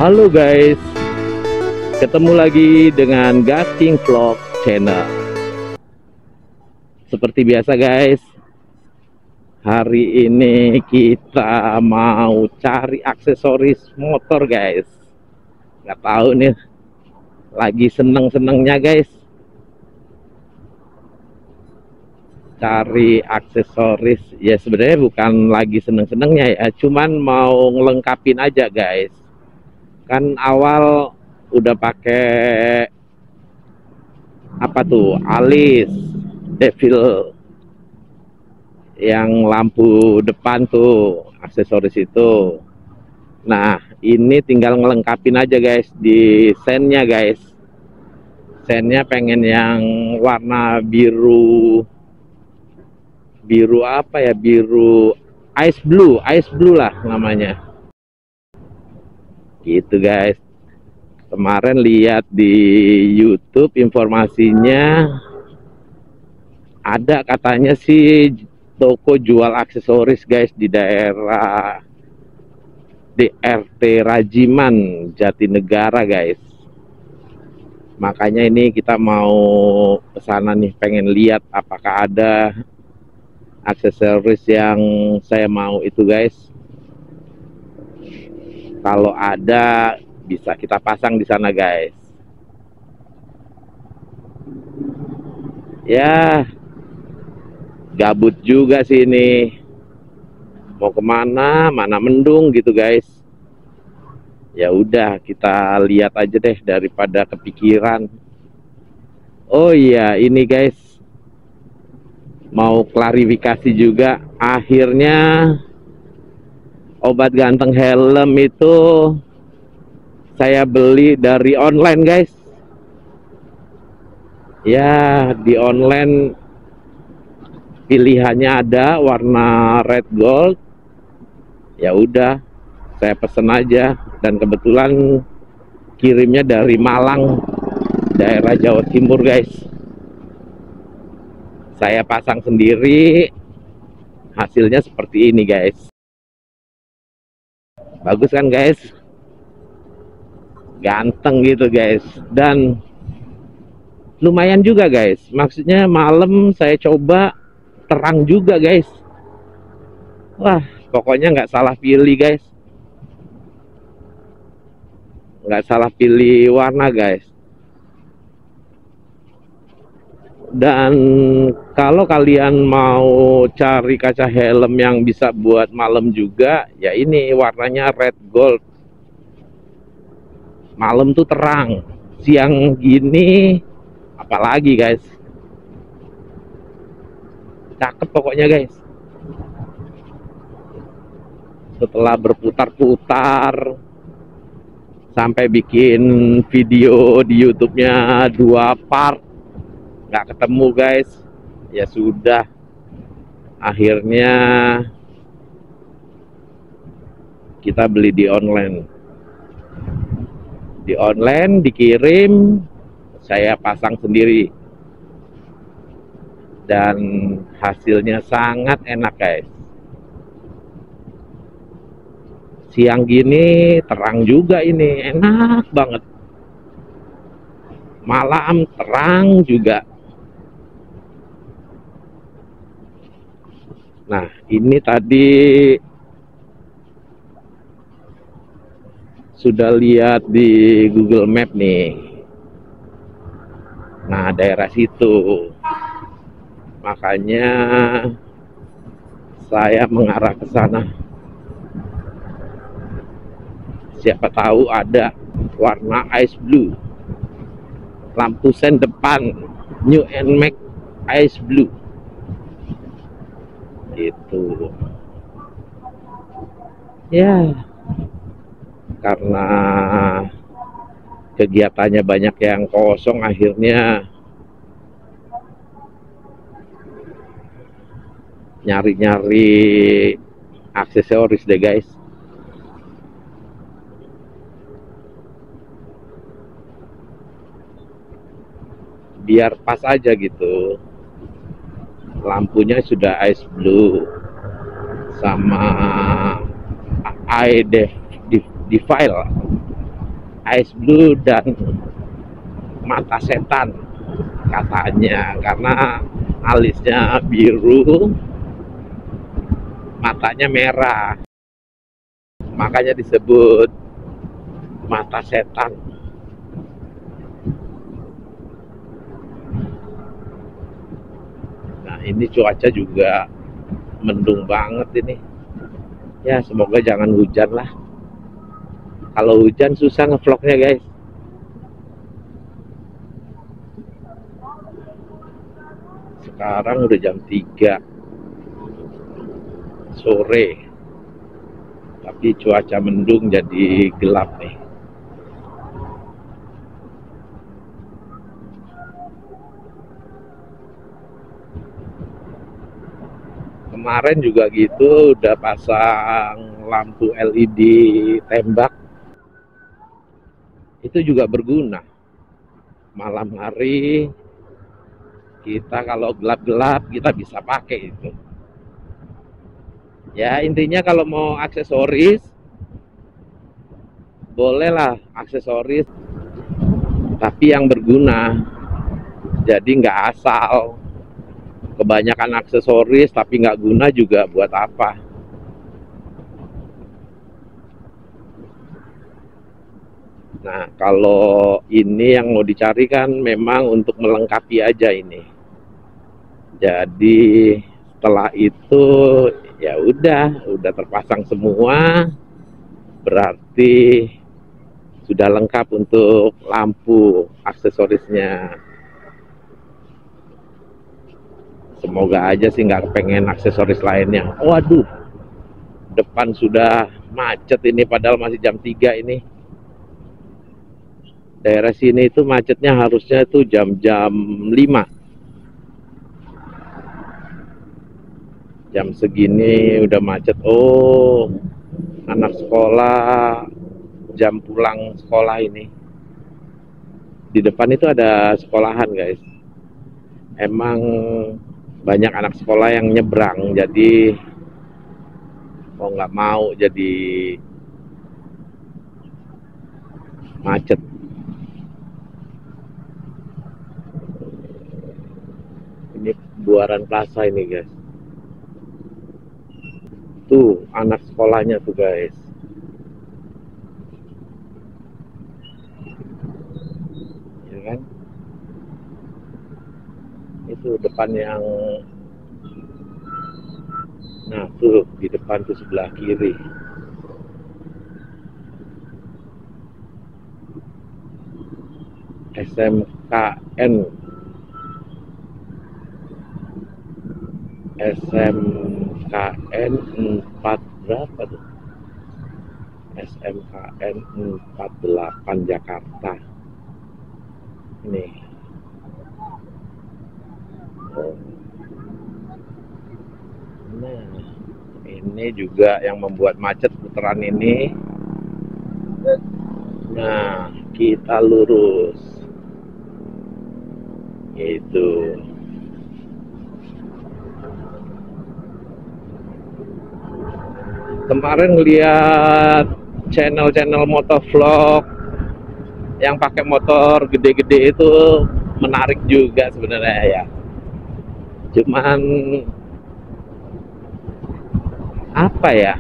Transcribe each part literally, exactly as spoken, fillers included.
Halo guys, ketemu lagi dengan Gasking Vlog Channel. Seperti biasa guys, hari ini kita mau cari aksesoris motor guys. Nggak tahu nih, lagi seneng-senengnya guys, cari aksesoris. Ya sebenarnya bukan lagi seneng-senengnya ya, cuman mau ngelengkapin aja guys. Kan awal udah pakai apa tuh, alis devil yang lampu depan tuh, aksesoris itu. Nah ini tinggal ngelengkapin aja guys di sennya guys. Sennya pengen yang warna biru, biru apa ya, biru ice blue, ice blue lah namanya gitu guys. Kemarin lihat di YouTube informasinya, ada katanya sih toko jual aksesoris guys di daerah D R T Rajiman, Jatinegara guys. Makanya ini kita mau ke sana nih, pengen lihat apakah ada aksesoris yang saya mau itu guys. Kalau ada bisa kita pasang di sana guys. Ya gabut juga sih ini, mau kemana, mana mendung gitu guys. Ya udah kita lihat aja deh daripada kepikiran. Oh iya ini guys, mau klarifikasi juga. Akhirnya obat ganteng helm itu saya beli dari online guys. Ya di online pilihannya ada warna red gold. Ya udah saya pesen aja, dan kebetulan kirimnya dari Malang, daerah Jawa Timur guys. Saya pasang sendiri, hasilnya seperti ini guys. Bagus kan guys, ganteng gitu guys, dan lumayan juga guys. Maksudnya malam saya coba terang juga guys. Wah pokoknya nggak salah pilih guys, nggak salah pilih warna guys. Dan kalau kalian mau cari kaca helm yang bisa buat malam juga, ya ini warnanya red gold. Malam tuh terang, siang gini apalagi guys. Cakep pokoknya guys. Setelah berputar-putar sampai bikin video di YouTube-nya dua part, nggak ketemu guys. Ya sudah, akhirnya kita beli di online. Di online dikirim, saya pasang sendiri, dan hasilnya sangat enak guys. Siang gini terang juga, ini enak banget. Malam terang juga. Nah ini tadi sudah lihat di Google Map nih. Nah daerah situ, makanya saya mengarah ke sana. Siapa tahu ada warna ice blue, lampu sen depan New N Max ice blue gitu ya. Karena kegiatannya banyak yang kosong, akhirnya nyari-nyari aksesoris deh guys. Biar pas aja gitu, lampunya sudah ice blue sama eye def di, di file Ice Blue dan Mata Setan katanya, karena alisnya biru, matanya merah, makanya disebut Mata Setan. Nah, ini cuaca juga mendung banget ini. Ya, semoga jangan hujan lah. Kalau hujan susah ngevlognya, guys. Sekarang udah jam tiga sore. Tapi cuaca mendung jadi gelap nih. Kemarin juga gitu, udah pasang lampu L E D tembak. Itu juga berguna. Malam hari kita kalau gelap-gelap kita bisa pakai itu. Ya, intinya kalau mau aksesoris, bolehlah aksesoris, tapi yang berguna. Jadi nggak asal kebanyakan aksesoris tapi nggak guna juga, buat apa? Nah, kalau ini yang mau dicari kan memang untuk melengkapi aja ini. Jadi setelah itu ya udah, udah terpasang semua, berarti sudah lengkap untuk lampu aksesorisnya. Semoga aja sih nggak kepengen aksesoris lainnya. Waduh, depan sudah macet ini, padahal masih jam tiga ini. Daerah sini itu macetnya harusnya itu jam-jam lima. Jam segini udah macet. Oh, anak sekolah jam pulang sekolah ini. Di depan itu ada sekolahan, guys. Emang banyak anak sekolah yang nyebrang, jadi mau nggak mau jadi macet. Ini Buaran Plaza ini, guys. Tuh anak sekolahnya tuh, guys. Ya kan? Itu depan yang, nah tuh di depan tuh sebelah kiri. S M K N S M K N empat berapa tuh? S M K N empat delapan Jakarta. Ini. Nah, ini juga yang membuat macet putaran ini. Nah, kita lurus. Itu. Kemarin lihat channel-channel motovlog yang pakai motor gede-gede itu menarik juga sebenarnya ya. Cuman apa ya?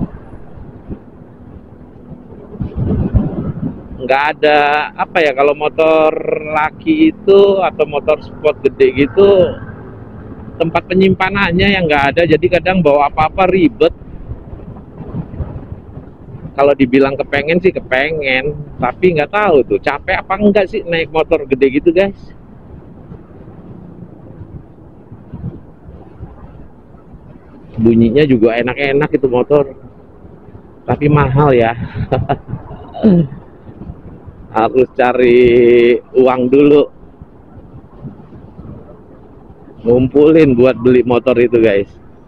Nggak ada apa ya, kalau motor laki itu atau motor sport gede gitu, tempat penyimpanannya yang nggak ada, jadi kadang bawa apa-apa ribet. Kalau dibilang kepengen sih kepengen, tapi nggak tahu tuh capek apa enggak sih naik motor gede gitu, guys. Bunyinya juga enak-enak itu motor, tapi mahal ya. Harus cari uang dulu, ngumpulin buat beli motor itu, guys.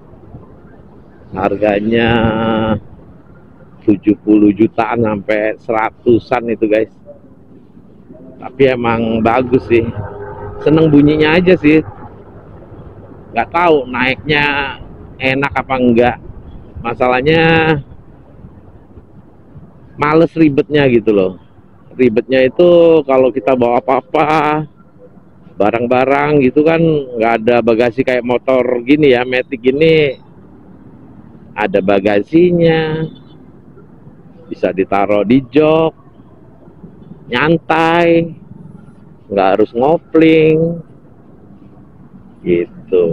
Harganya tujuh puluh jutaan sampai seratusan itu, guys. Tapi emang bagus sih, seneng bunyinya aja sih. Nggak tahu naiknya enak apa enggak, masalahnya males ribetnya gitu loh. ribetnya itu kalau kita bawa apa-apa, barang-barang gitu kan, nggak ada bagasi kayak motor gini ya, Matic gini ada bagasinya, bisa ditaruh di jok, nyantai, nggak harus ngopling gitu.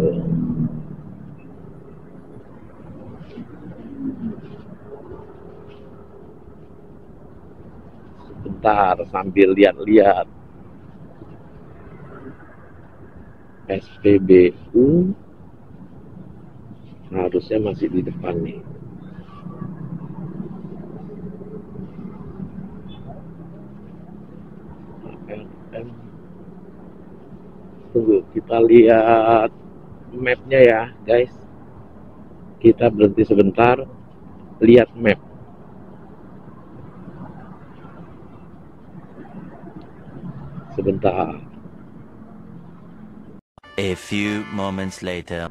Sebentar sambil lihat-lihat. S P B U harusnya masih di depan nih. Tunggu, kita lihat mapnya ya guys. Kita berhenti sebentar, lihat map. Sebentar. A few moments later.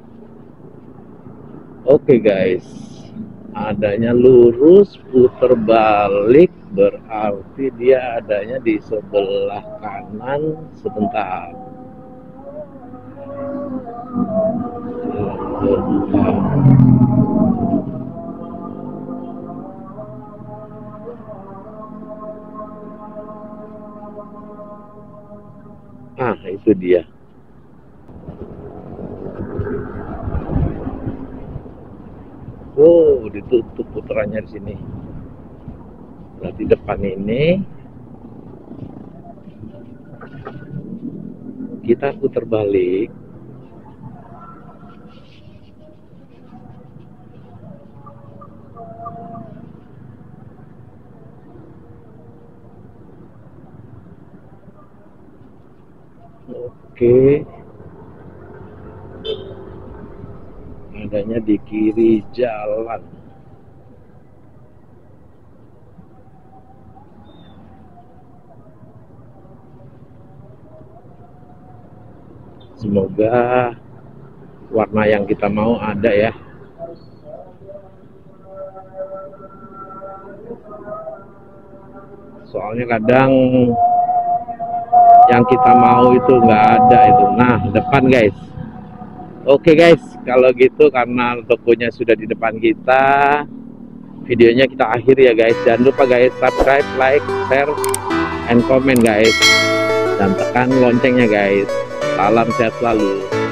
Oke guys, adanya lurus putar balik, berarti dia adanya di sebelah kanan. Sebentar. Sebentar. Ah, itu dia. Oh, ditutup putarannya di sini. Berarti depan ini kita putar balik. Oke. Adanya di kiri jalan. Semoga warna yang kita mau ada ya. Soalnya kadang yang kita mau itu nggak ada itu. Nah, depan guys. Oke guys, kalau gitu karena tokonya sudah di depan kita, videonya kita akhiri ya guys. Jangan lupa guys, subscribe, like, share, and comment guys. Dan tekan loncengnya guys. Salam sehat selalu.